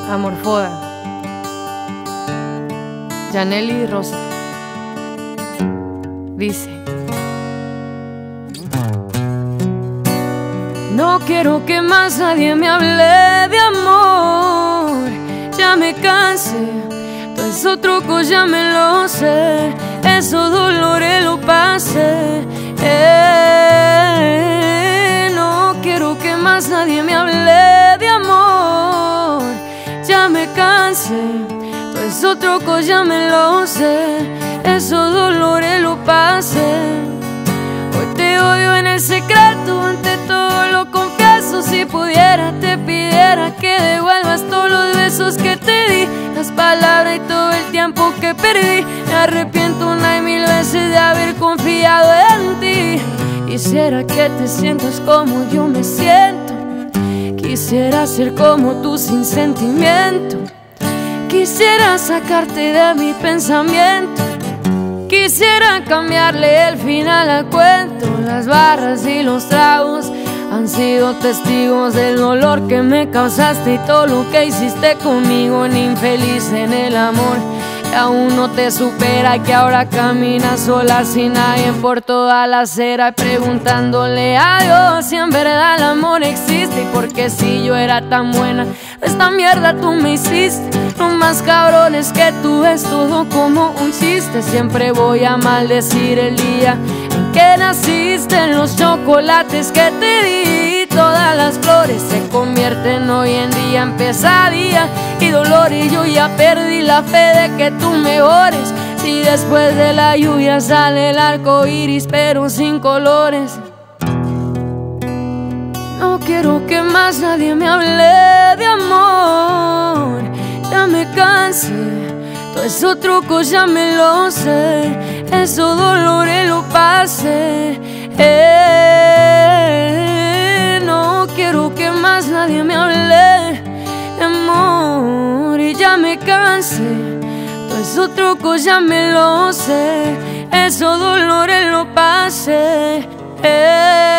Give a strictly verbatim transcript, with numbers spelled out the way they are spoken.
Amorfoda, Yaneli Rosa. Dice: no quiero que más nadie me hable de amor. Ya me cansé, todo eso truco ya me lo sé. Esos dolores lo pasé. eh, No quiero que más nadie me hable de amor. Ya me cansé, todo eso truco ya me lo sé. Esos dolores lo pasé. Hoy te odio en el secreto, ante todo lo confieso. Si pudiera te pidiera que devuelvas todos los besos que te di, las palabras y todo el tiempo que perdí. Me arrepiento una y mil veces de haber confiado en ti. Quisiera que te sientas como yo me siento. Quisiera ser como tú sin sentimiento. Quisiera sacarte de mi pensamiento. Quisiera cambiarle el final al cuento. Las barras y los tragos han sido testigos del dolor que me causaste y todo lo que hiciste conmigo. En infeliz en el amor que aún no te supera, que ahora caminas sola sin nadie por toda la acera, preguntándole a Dios si en verdad el amor existe. Y porque si yo era tan buena, esta mierda tú me hiciste. Lo más cabrón es que tú ves todo como un chiste. Siempre voy a maldecir el día en que naciste, en los chocolates que te di. Todas las flores se convierten hoy en día en pesadilla y dolor, y yo ya perdí la fe de que tú mejores. Si después de la lluvia sale el arco iris pero sin colores. No quiero que más nadie me hable de amor. Ya me cansé, todo eso truco ya me lo sé. Esos dolores lo pasé. eh, No quiero que más nadie me hable de amor. Y ya me cansé, todo eso truco ya me lo sé. Esos dolores lo pasé. eh,